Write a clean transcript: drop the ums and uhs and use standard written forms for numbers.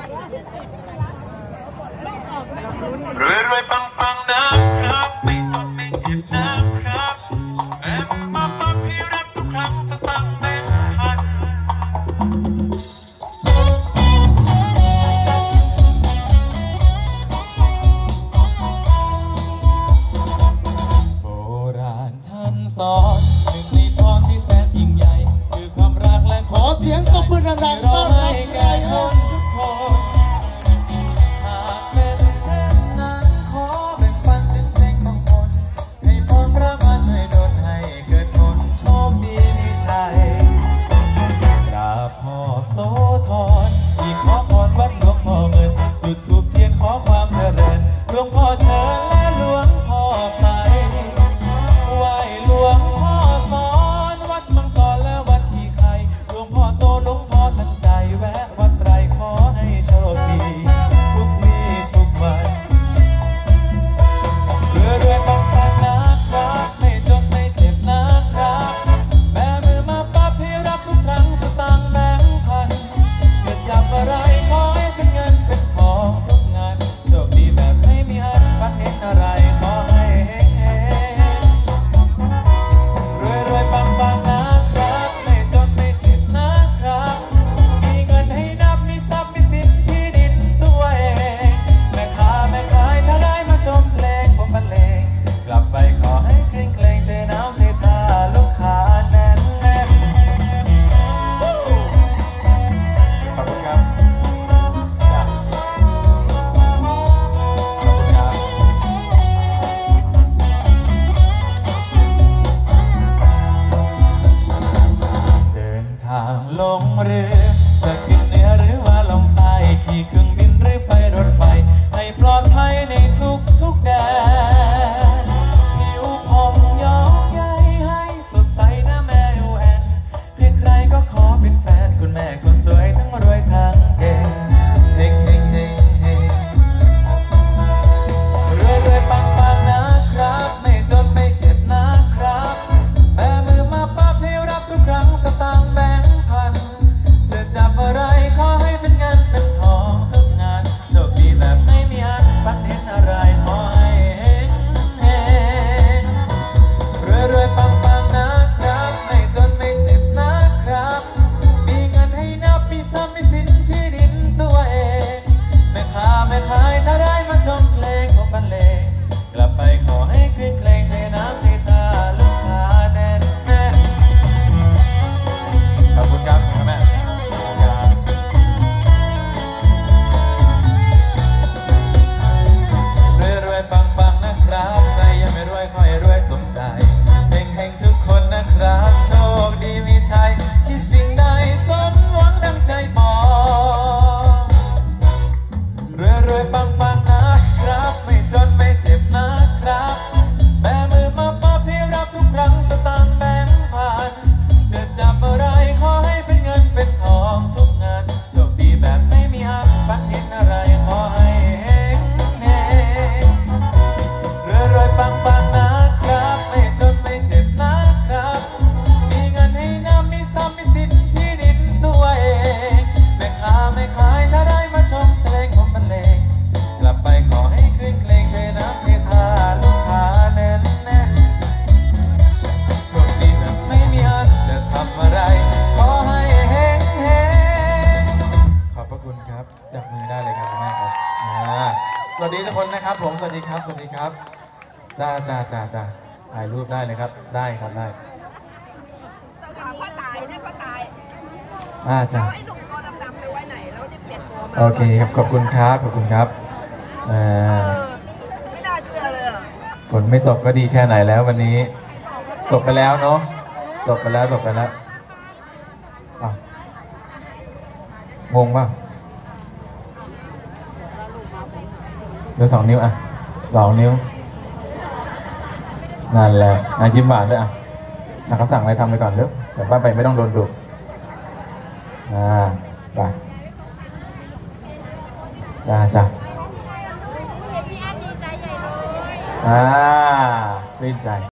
รวยรวยปังปังนะครับไม่จนไม่เจ็บนะครับแม่มาฟังพี่รับทุกครั้งสตังค์แบงค์พันโบราณท่านสอนหนึ่งในพรที่แสนยิ่งใหญ่คือความรักและขอเสียงตบมือดังๆต้อนรับแก่คนทุกคนโสธรที่ขอพรวัดหลวงพ่อเงินจุดธูปเทียนขอความเจริญหลวงพ่อเชิญและหลวงพ่อใสไหว้หลวงพ่อสอนวัดมังกรและวัดที่ไข่หลวงพ่อโตหลวงพ่อทันใจแวะวัดไตรขอให้โชคดีทุกวี่ทุกวันรวยปังปังนะครับไม่จนไม่เจ็บนะครับแบมือมาปั๊บให้รับทุกครั้งสตางค์จับอะไรขอให้เป็นเงินเป็นทองทุกงานโชคดีแบบไม่มีอันฝันเห็นอะไรขอให้เฮงรวยรวยปังปังนะครับไม่จนไม่เจ็บนะครับมีเงินให้นับมีทรัพย์มีสินที่ดินตัวเองแม่ค้าแม่ขายถ้าได้มาชมเพลงผมบรรเลงกลับไปขอให้คลื่นเคลงเทน้ำเทท่าลูกค้าแน่นแน่นขอบคุณครับทางลงเรือจะขึ้นเหนือหรือว่าลงใต้ขี่เครื่องบินหรือไปรถไฟให้ปลอดภัยในทุกแดนผิวผ่องย้อมใยให้สดใสนะแม่แอนใครๆก็ขอเป็นแฟนคุณแม่คนสวยทั้งรวยทั้งเก่งเฮงเฮงเฮงเฮงรวยรวยปังปังนะครับไม่จนไม่เจ็บนะครับแม่มือมาปั๊บให้รับทุกครั้งสตางค์จับอะไรขอให้เป็นเงินเป็นทองทุกงานโชคดีแบบไม่มีอันฝันเห็นอะไรขอให้เฮงเฮงรวยรวยปังปังนะครับไม่จนไม่เจ็บนะครับมีเงินให้นับมีทรัพย์มีสินที่ดินตัวเองแม่ค้าแม่ขายถ้าได้มาชมเพลงผมบรรเลงกลับไปขอให้คลื่นเคลงเทน้ำเทท่าลูกค้าแน่นแน่นขอบคุณครับแม่ใครยังไม่รวยขอให้รวยสมใจเฮงๆทุกคนนะครับโชคดีมีชัยที่สิ่งใดสมหวังดังใจบอกรวยปังนะครับไม่จนไม่เจ็บนะครับแบมือมาปั๊บให้รับทุกครั้งสตางค์แบงค์พันจะจับอะไรขอให้เป็นเงินเป็นทองทุกงานโชคดีแบบไม่มีอันฝันเห็นอะไรขอให้รวยปังปังนะครับไม่จนไม่เจ็บนะครับมีเงินให้น้ำมีทรัพย์มีสินที่ดินตัวเองแม่ค้าไม่ขายถ้าได้มาชมเพลงผมบรรเลงกลับไปขอให้คลื่นเคลงเทน้ำเทท่าลูกค้าแน่นแน่นโชคดีแบบไม่มีอันจะทำอะไรขอให้เฮงเฮงขอบพระคุณครับจับมือได้เลยครับแม่ครับสวัสดีทุกคนนะครับผมสวัสดีครับสวัสดีครับจ้าถ่ายรูปได้เลยครับได้ครับได้พ่อตายนะพ่อตายจ้าไอ้หนุ่มตัวดำๆไปไว้ไหนแล้วจะเปลี่ยนตัวมาโอเคครับขอบคุณครับขอบคุณครับไม่น่าเชื่อเลยฝนไม่ตกก็ดีแค่ไหนแล้ววันนี้ตกไปแล้วเนาะตกไปแล้วงงป่ะเดี๋ยว2 นิ้ว2 นิ้วนั่นแหละยิ้มหวานด้วยเขาสั่งอะไรทำไปก่อนเดี๋ยวป้าไปไม่ต้องโดนดุไปจ้าชื่นใจ